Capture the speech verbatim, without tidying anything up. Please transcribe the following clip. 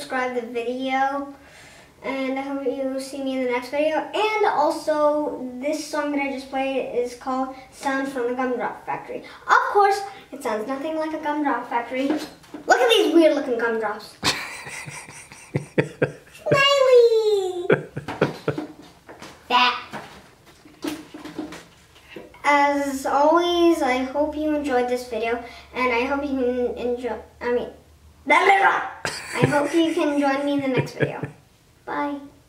subscribe the video. And I hope you see me in the next video. And also, this song that I just played is called Sound from the Gumdrop Factory. Of course, it sounds nothing like a gumdrop factory. Look at these weird looking gumdrops. Smiley! That. As always, I hope you enjoyed this video. And I hope you can enjoy, I mean, I hope you can join me in the next video. Bye.